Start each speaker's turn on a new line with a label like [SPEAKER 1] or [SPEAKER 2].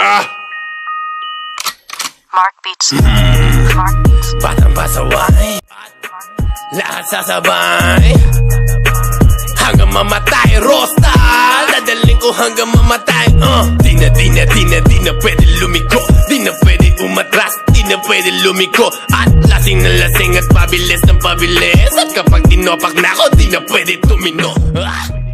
[SPEAKER 1] Mark Beats. Mark Beats.
[SPEAKER 2] Batang pasaway, lahat sasabay hanggang mamatay. Rostal, dadaling ko hanggang mamatay. Di na pwede lumiko, di na pwede umatras, di na pwede lumiko. At lasing na lasing at pabilis ng pabilis. At kapag tinopak na ako, di na pwede tumino.